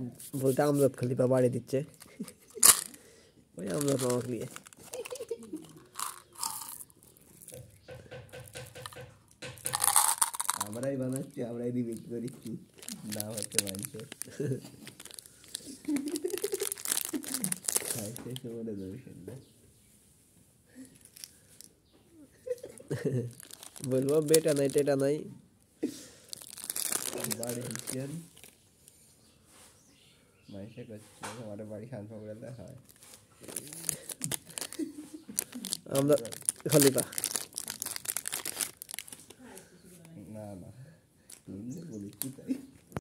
বলতে আমজাদ খলিফা বাড়ি দিচ্ছে ওই আমজাদ মামাকে নিয়ে আমরাই বানাচ্ছি আমরাই রিমেক করেছি না হচ্ছে মানুষের খাইছে মনে দর্শন না বলবো বেটা নাই টেটা নাই বাড়ি দিচ্ছেন মানুষে করছে আমাদের বাড়ি খান পাকড়াতে হয় আমরা খলিফা না না বলিস কি তাই